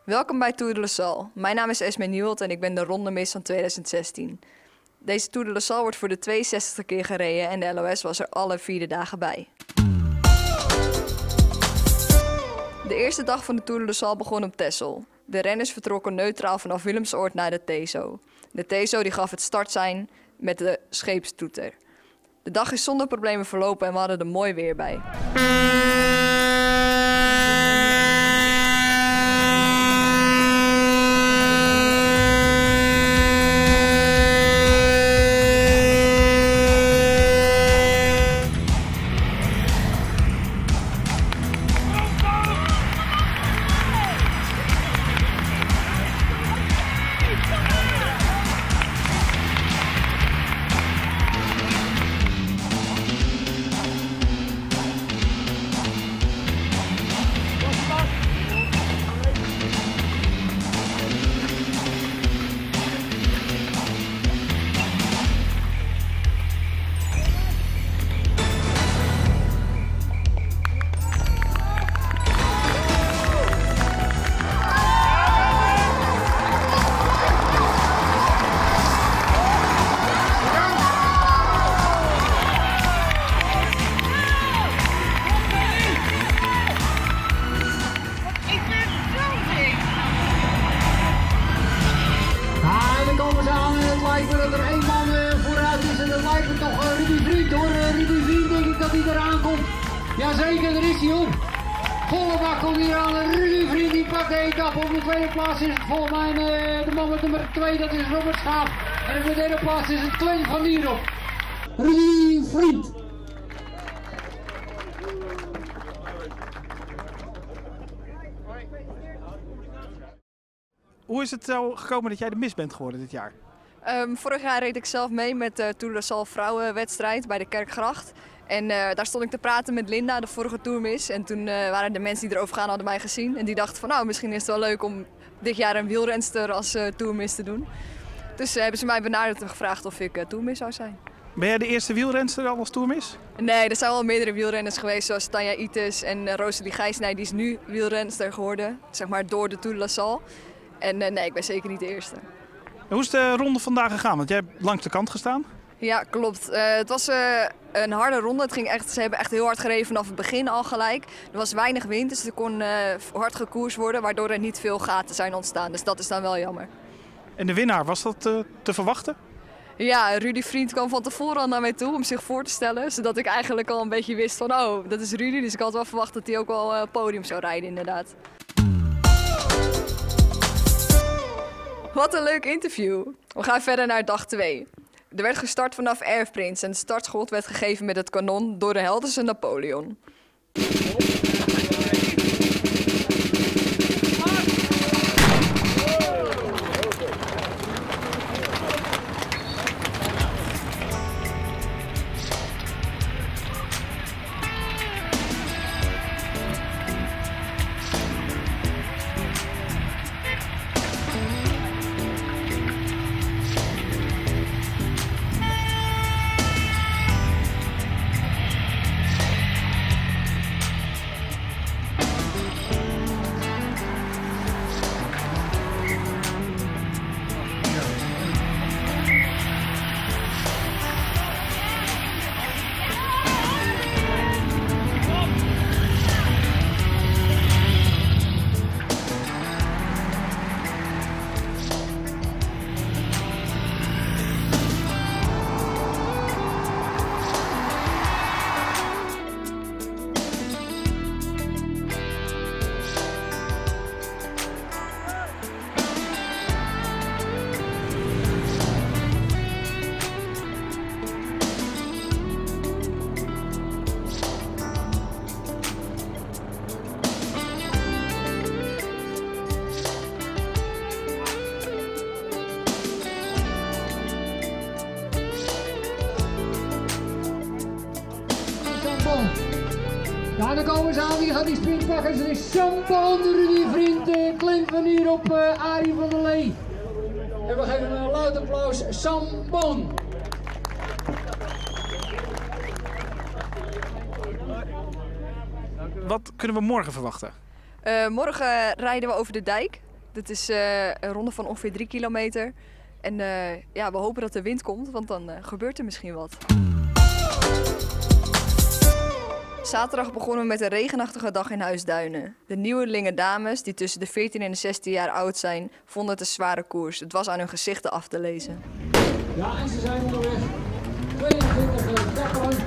Welkom bij Tour de La Salle. Mijn naam is Esme Nieuwelt en ik ben de rondemis van 2016. Deze Tour de La Salle wordt voor de 62e keer gereden en de LOS was er alle 4 dagen bij. De eerste dag van de Tour de La Salle begon op Texel. De renners vertrokken neutraal vanaf Willemsoord naar de Teso. De Teso die gaf het startsein met de scheepstoeter. De dag is zonder problemen verlopen en we hadden er mooi weer bij. Dat er 1 man vooruit is en dat lijkt me toch Rudy Vriend hoor. Rudy Vriend denk ik dat hij eraan komt. Jazeker, daar is hij op. Volle bak komt hier aan. Rudy Vriend die pakt de etappe. Op de tweede plaats is het volgens mij de man met nummer 2, dat is Robert Schaap. En op de derde plaats is het Glenn van Dierop. Rudy Vriend. Hoe is het zo gekomen dat jij de mis bent geworden dit jaar? Vorig jaar reed ik zelf mee met de Tour de La Salle vrouwenwedstrijd bij de Kerkgracht. En daar stond ik te praten met Linda, de vorige tourmis. En toen waren de mensen die erover gaan, hadden mij gezien. En die dachten van nou, misschien is het wel leuk om dit jaar een wielrenster als tourmis te doen. Dus hebben ze mij benaderd en gevraagd of ik tourmis zou zijn. Ben jij de eerste wielrenster al als tourmis? Nee, er zijn wel meerdere wielrenners geweest, zoals Tanja Ites en Rosalie Gijsnij. Die is nu wielrenster geworden, zeg maar door de Tour de La Salle. En nee, ik ben zeker niet de eerste. Hoe is de ronde vandaag gegaan? Want jij hebt langs de kant gestaan. Ja, klopt. Het was een harde ronde. Ze hebben echt heel hard gereden vanaf het begin al gelijk. Er was weinig wind, dus er kon hard gekoerst worden, waardoor er niet veel gaten zijn ontstaan. Dus dat is dan wel jammer. En de winnaar, was dat te verwachten? Ja, Rudy Vriend kwam van tevoren al naar mij toe om zich voor te stellen. Zodat ik eigenlijk al een beetje wist van, oh, dat is Rudy. Dus ik had wel verwacht dat hij ook wel podium zou rijden, inderdaad. Wat een leuk interview. We gaan verder naar dag 2. Er werd gestart vanaf Erfprins en het startschot werd gegeven met het kanon door de Gelderse Napoleon. Ja, dan komen ze aan, wie gaat die sprint pakken? Het is Sampon, Rudy Vriend, Clint van hier op Arie van der Lee. En we geven een luid applaus, Sampon. Wat kunnen we morgen verwachten? Morgen rijden we over de dijk. Dit is een ronde van ongeveer 3 kilometer. En ja, we hopen dat de wind komt, want dan gebeurt er misschien wat. Zaterdag begonnen we met een regenachtige dag in Huisduinen. De nieuwelinge dames, die tussen de 14 en de 16 jaar oud zijn, vonden het een zware koers. Het was aan hun gezichten af te lezen. Ja, en ze zijn onderweg. 22 dapperen.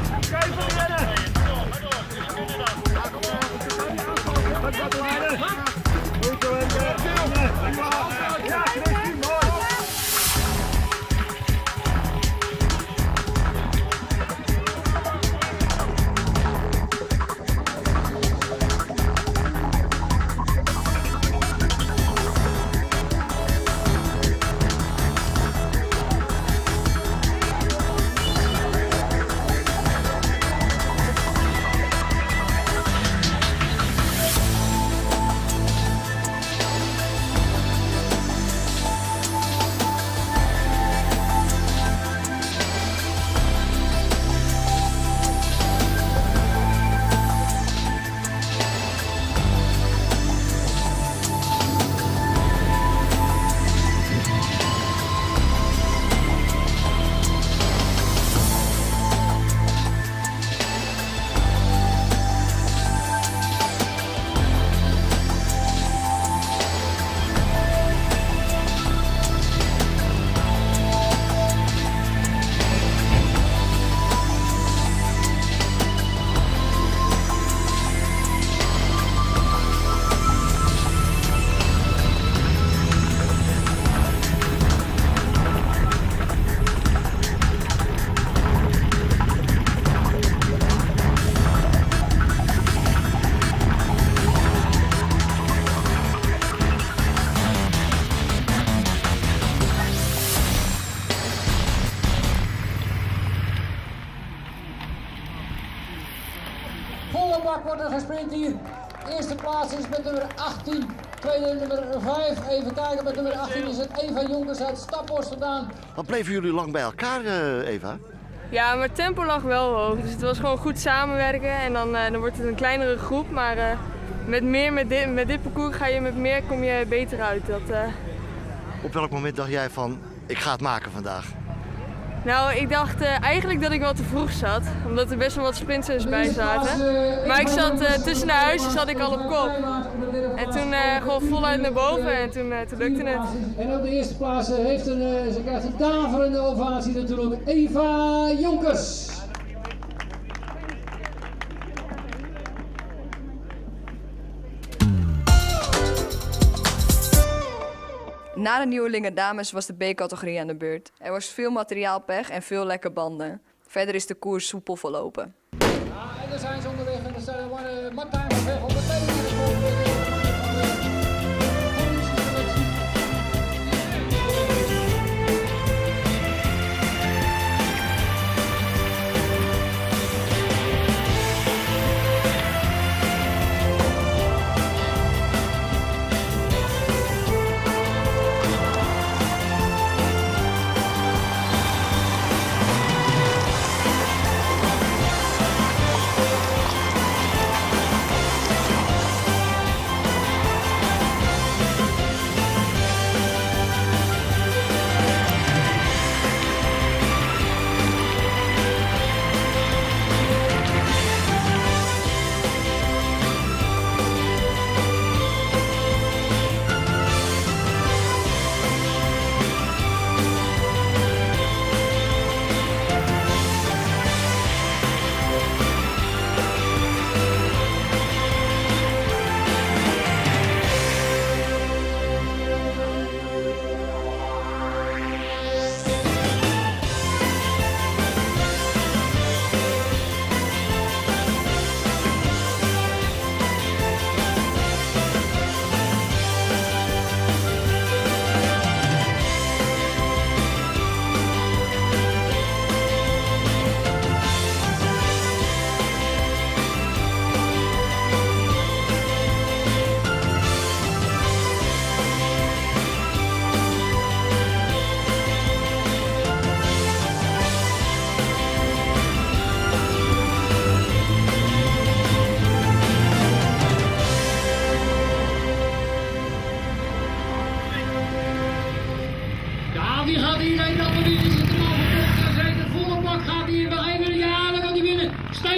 Volle bak wordt er gesprint hier. Eerste plaats is met nummer 18. Tweede nummer 5. Even kijken, met nummer 18 is het Eva Jonkers uit Staphorst vandaan. Wat bleven jullie lang bij elkaar, Eva? Ja, maar het tempo lag wel hoog. Dus het was gewoon goed samenwerken. En dan wordt het een kleinere groep. Maar met dit parcours kom je beter uit. Op welk moment dacht jij van, ik ga het maken vandaag? Nou, ik dacht eigenlijk dat ik wel te vroeg zat, omdat er best wel wat sprinters bij zaten. Maar ik zat tussen de huizen zat ik al op kop. En toen gewoon voluit naar boven en toen lukte het. En op de eerste plaats ze krijgt een daverende ovatie natuurlijk, Eva Jonkers. Na de nieuwelinge dames was de B-categorie aan de beurt. Er was veel materiaalpech en veel lekke banden. Verder is de koers soepel verlopen. Ja, en daar zijn ze onderweg en er staat Martijn van Weg op de tweede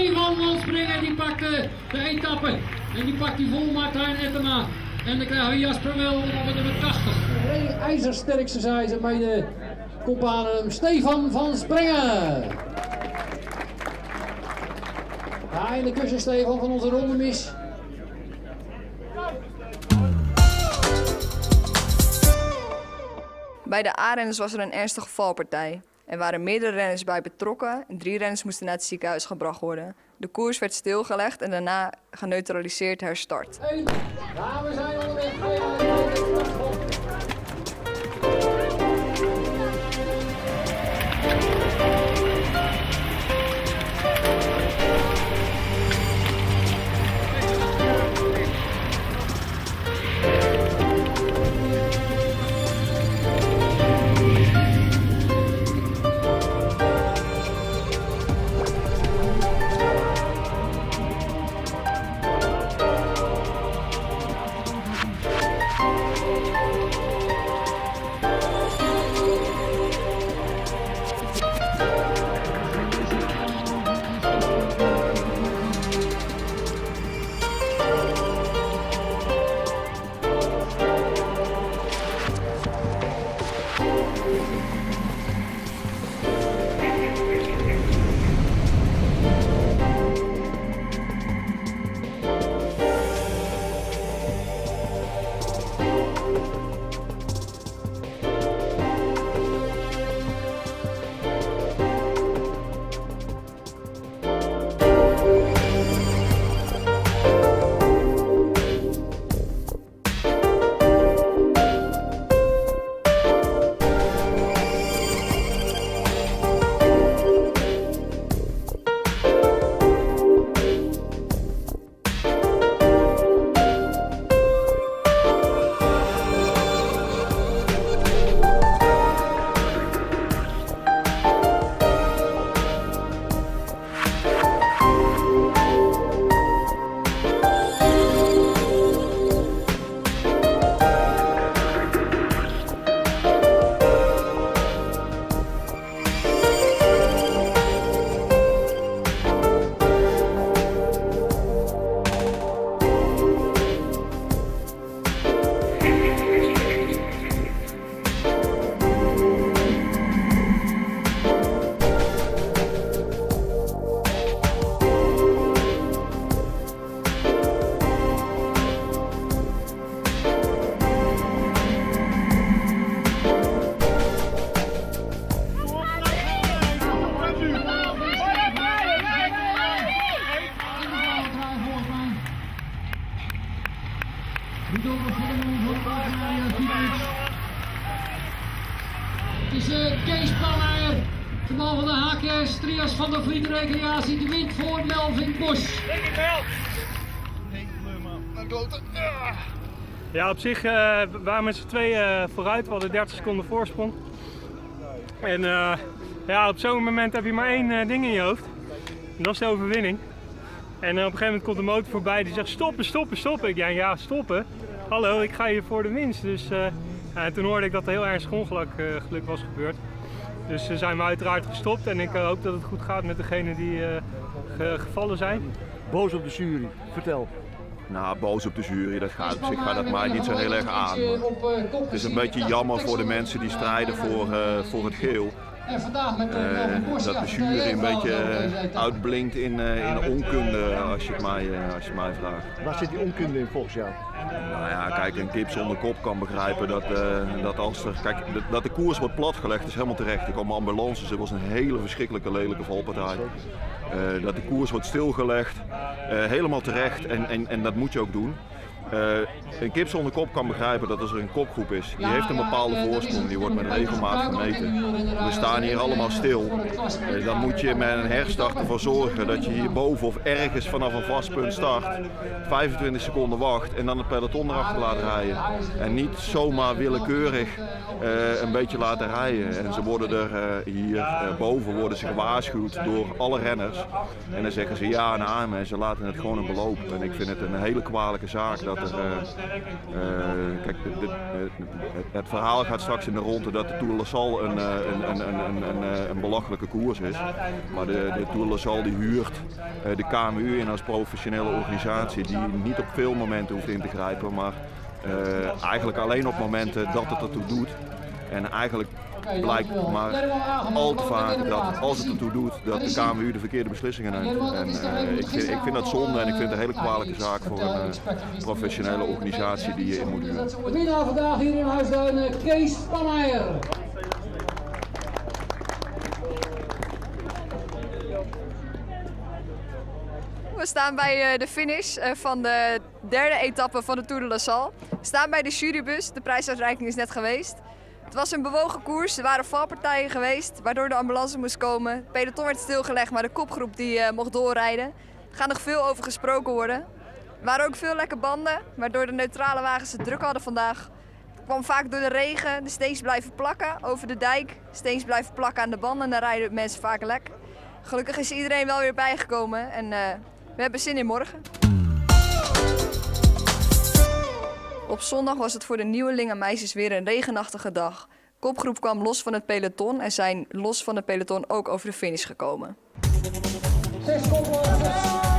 Stefan van Springen, die pakt de etappe. En die pakt die vol Martijn Ettema. En dan krijgen we Jasper Wel op het nummer 80. IJzersterkste zij ze bij de companen Stefan van Springen. Ja, in de kussen Stefan van onze rondemis. Bij de A-renners was er een ernstige valpartij. Er waren meerdere renners bij betrokken en 3 renners moesten naar het ziekenhuis gebracht worden. De koers werd stilgelegd en daarna geneutraliseerd herstart. Ja, we zijn onderweg. Het is Kees Panmeijer, de man van de HKS, Trias van der Vliet Recreatie, die wint voor Melvin Bos. Ja, op zich waren we met z'n tweeën vooruit, we hadden 30 seconden voorsprong. En ja, op zo'n moment heb je maar één ding in je hoofd. En dat is de overwinning. En op een gegeven moment komt de motor voorbij die zegt stoppen, stoppen, stoppen. Ik denk ja, stoppen. Hallo, ik ga hier voor de winst. Dus toen hoorde ik dat er heel ernstig ongeluk was gebeurd. Dus zijn we uiteraard gestopt en ik hoop dat het goed gaat met degenen die gevallen zijn. Boos op de jury, vertel. Nou, boos op de jury, dat gaat op zich dat mij niet zo heel erg aan. Het is een beetje jammer voor de mensen die strijden voor het geel. Dat de jury een beetje uitblinkt in onkunde, als je het mij vraagt. Waar zit die onkunde in volgens jou? Nou ja, kijk, een kip zonder kop kan begrijpen dat als er... Kijk, dat de koers wordt platgelegd is helemaal terecht. Er komen ambulances, het was een hele verschrikkelijke lelijke valpartij. Dat de koers wordt stilgelegd, helemaal terecht en dat moet je ook doen. Een kip zonder kop kan begrijpen dat als er een kopgroep is, die heeft een bepaalde voorsprong, die wordt met regelmaat gemeten. We staan hier allemaal stil. Dan moet je met een herstart ervoor zorgen dat je hierboven of ergens vanaf een vast punt start, 25 seconden wacht en dan het peloton erachter laat rijden. En niet zomaar willekeurig een beetje laten rijden. En ze worden er hierboven worden ze gewaarschuwd door alle renners. En dan zeggen ze ja en amen en ze laten het gewoon een beloop. En ik vind het een hele kwalijke zaak dat Kijk, het verhaal gaat straks in de ronde dat de Tour de La Salle een belachelijke koers is. Maar de Tour de La Salle die huurt de KMU in als professionele organisatie die niet op veel momenten hoeft in te grijpen, maar eigenlijk alleen op momenten dat het ertoe doet. En eigenlijk blijkt maar al te vaak dat als het ertoe doet, dat de KMU de verkeerde beslissingen neemt. En ik vind dat zonde en ik vind het een hele kwalijke zaak voor een professionele organisatie die je in moet huren. De winnaar vandaag hier in Huisduin, Kees Panmeijer. We staan bij de finish van de derde etappe van de Tour de La Salle. We staan bij de jurybus, de prijsuitreiking is net geweest. Het was een bewogen koers, er waren valpartijen geweest, waardoor de ambulance moest komen. Het peloton werd stilgelegd, maar de kopgroep die mocht doorrijden. Er gaat nog veel over gesproken worden. Er waren ook veel lekke banden, waardoor de neutrale wagens het druk hadden vandaag. Het kwam vaak door de regen, de steens blijven plakken over de dijk. Steens blijven plakken aan de banden en dan rijden mensen vaak lek. Gelukkig is iedereen wel weer bijgekomen en we hebben zin in morgen. Op zondag was het voor de nieuwelinge meisjes weer een regenachtige dag. Kopgroep kwam los van het peloton en zijn los van het peloton ook over de finish gekomen. 6 koploopers.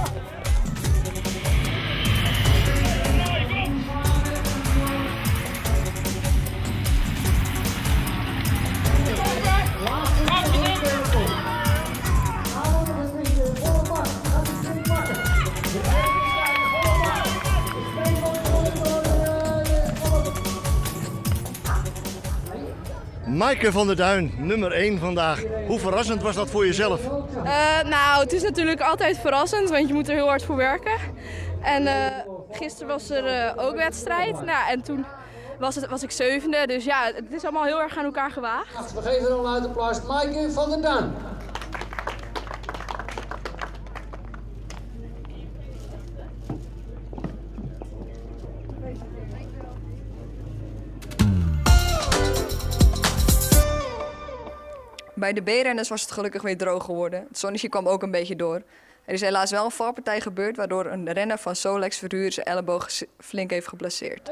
Maaike van der Duin, nummer 1 vandaag. Hoe verrassend was dat voor jezelf? Nou, het is natuurlijk altijd verrassend, want je moet er heel hard voor werken. En gisteren was er ook wedstrijd. Nou, en toen was ik 7e, dus ja, het is allemaal heel erg aan elkaar gewaagd. We geven een luid applaus, Maaike van der Duin. Bij de B-renners was het gelukkig weer droog geworden. Het zonnetje kwam ook een beetje door. Er is helaas wel een valpartij gebeurd waardoor een renner van Solex Verhuur zijn elleboog flink heeft geblesseerd.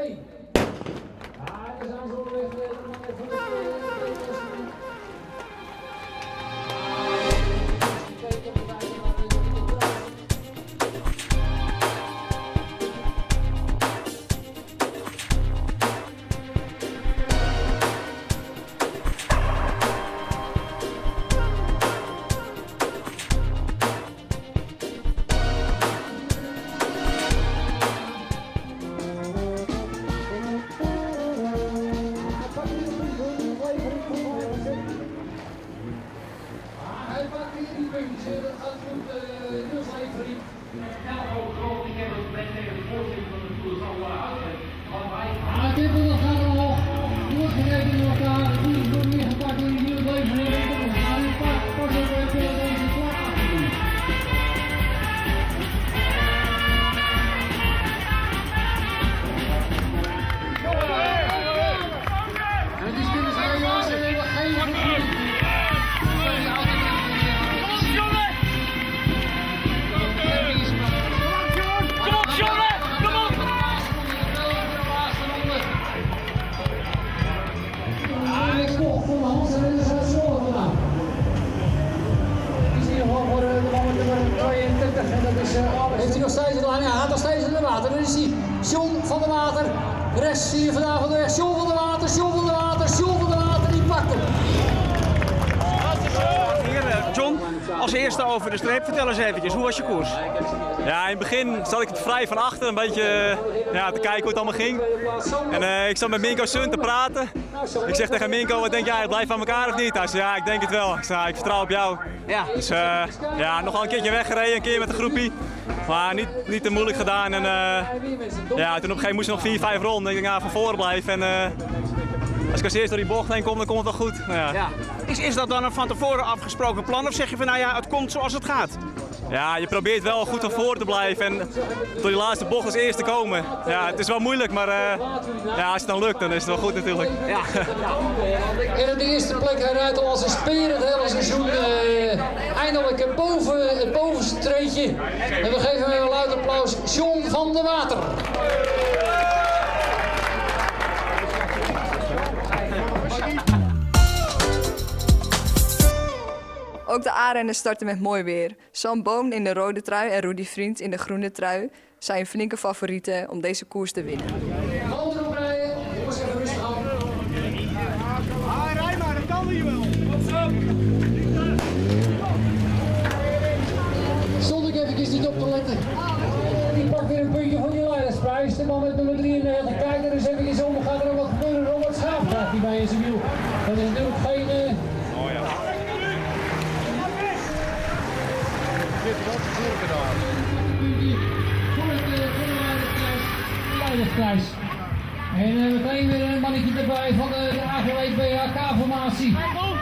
Heeft hij nog steeds de lijn? Ja, hij gaat nog steeds in het water. Dan is hij John van der Water. De rest zie je vandaag van de weg. John van der Water, John van der Water, John van der Water. Die pakt hem. Hier, John, als eerste over de streep. Vertel eens eventjes, hoe was je koers? Ja, in het begin zat ik vrij van achter, een beetje te kijken hoe het allemaal ging. En ik zat met Minko Sun te praten. Ik zeg tegen Minko, wat denk jij, het blijft van elkaar of niet? Hij zei, ja, ik denk het wel. Ik zei, ik vertrouw op jou. Ja. Dus nogal een keertje weggereden, een keer met de groepie. Maar niet te moeilijk gedaan. En toen op een gegeven moment moest nog 4-5 ronden. Ik denk, van voren blijven. En als ik als eerste door die bocht heen kom, dan komt het wel goed. Ja. Is dat dan een van tevoren afgesproken plan? Of zeg je van, nou ja, het komt zoals het gaat? ja, je probeert wel goed van voor te blijven en door die laatste bocht als eerste komen. Ja, het is wel moeilijk, maar ja, als het dan lukt, dan is het wel goed natuurlijk. Ja. En op de eerste plek, hij rijdt al als een speer het hele seizoen. Eindelijk boven het bovenste treedje. En we geven hem een luid applaus, John van der Water. Ook de A-renners starten met mooi weer. Sam Boon in de rode trui en Rudy Vriend in de groene trui zijn flinke favorieten om deze koers te winnen. Handen erop rijden, jongens even rustig aan. Rij maar, dat kan hier wel. Stond ik eventjes niet op te letten. Die pakt weer een puntje van die leidersprijs. De man met nummer 93. Kijk er eens eventjes om. Gaat er nog wat gebeuren? Robert Schaap krijgt hij bij in zijn wiel. Dat is natuurlijk geen... Leidersprijs. En meteen weer een mannetje erbij van de AGW BHK-formatie.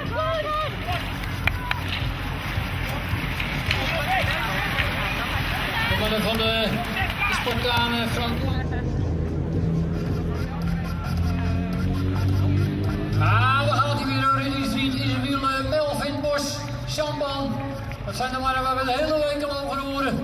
De mannen van de Spartanen Frank. Ah, daar gaat hij weer in die street in zijn wiel. Melvin Bos, Samban. Dat zijn de mannen waar we de hele week al over horen.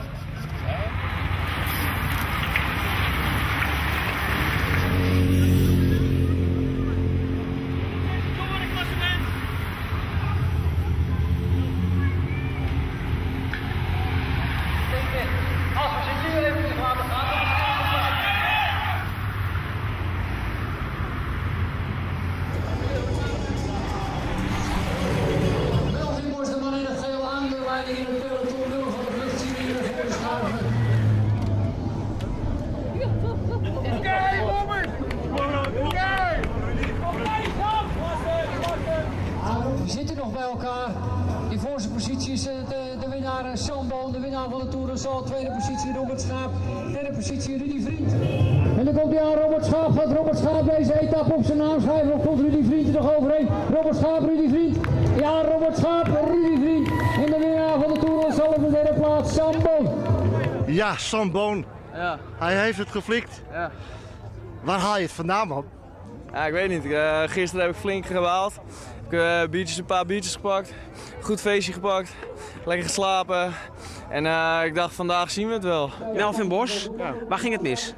Die zitten nog bij elkaar. Die voorste positie is de winnaar Samboon, de winnaar van de Tour de Sol. Tweede positie Robert Schaap, derde positie Rudy Vriend. En dan komt hij aan Robert Schaap. Gaat Robert Schaap deze etappe op zijn naam schrijven? Of komt Rudy Vriend er nog overheen? Robert Schaap, Rudy Vriend. Ja, Robert Schaap, Rudy Vriend. En de winnaar van de Tour de Sol op de derde plaats, Samboon. Ja, Sam Boon. Ja. Hij heeft het geflikt. Ja. Waar haal je het vandaan, man? Ja, ik weet niet. Gisteren heb ik flink gewaald. Ik heb een paar biertjes gepakt. Goed feestje gepakt. Lekker geslapen. En ik dacht, vandaag zien we het wel. Melvin Bos, waar ging het mis?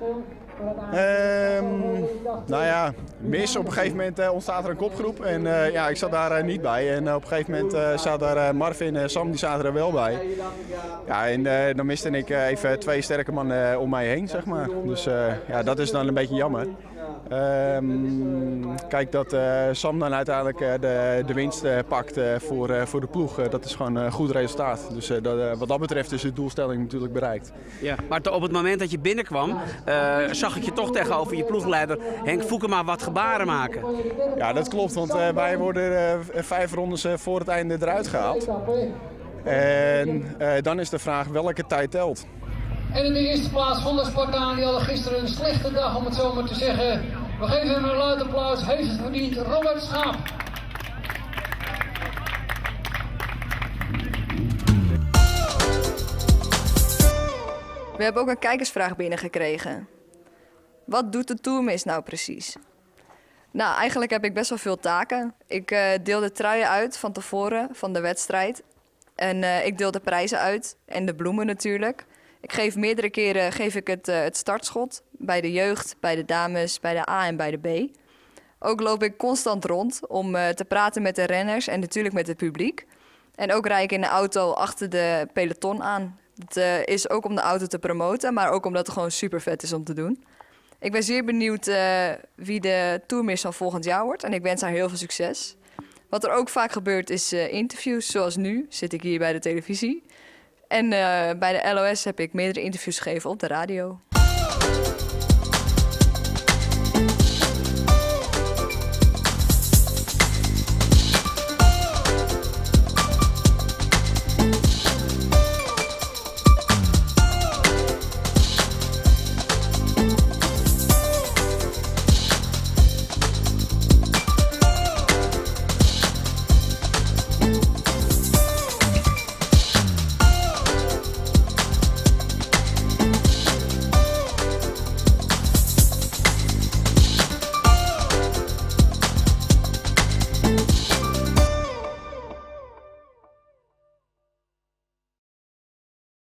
Nou ja, mis. Op een gegeven moment ontstaat er een kopgroep en ja, ik zat daar niet bij. En op een gegeven moment zat daar Marvin en Sam, die zaten er wel bij. Ja, en dan miste ik even twee sterke mannen om mij heen, zeg maar. Dus ja, dat is dan een beetje jammer. Kijk, dat Sam dan uiteindelijk de winst pakt voor de ploeg, dat is gewoon een goed resultaat. Dus wat dat betreft is de doelstelling natuurlijk bereikt. Ja, maar op het moment dat je binnenkwam, zag ik je toch tegenover je ploegleider Henk Voekema wat gebaren maken. Ja, dat klopt, want wij worden 5 rondes voor het einde eruit gehaald. En dan is de vraag welke tijd telt. En in de eerste plaats van de Spartaan, die hadden gisteren een slechte dag om het zo maar te zeggen. We geven hem een luid applaus, heeft het verdiend, Robert Schaap. We hebben ook een kijkersvraag binnengekregen. Wat doet de Tourmis nou precies? Nou, eigenlijk heb ik best wel veel taken. Ik deel de truien uit van tevoren van de wedstrijd. En ik deel de prijzen uit en de bloemen natuurlijk. Ik geef meerdere keren het startschot bij de jeugd, bij de dames, bij de A en bij de B. Ook loop ik constant rond om te praten met de renners en natuurlijk met het publiek. En ook rijd ik in de auto achter de peloton aan. Het is ook om de auto te promoten, maar ook omdat het gewoon super vet is om te doen. Ik ben zeer benieuwd wie de Tourmis van volgend jaar wordt en ik wens haar heel veel succes. Wat er ook vaak gebeurt is interviews, zoals nu zit ik hier bij de televisie. En bij de LOS heb ik meerdere interviews gegeven op de radio.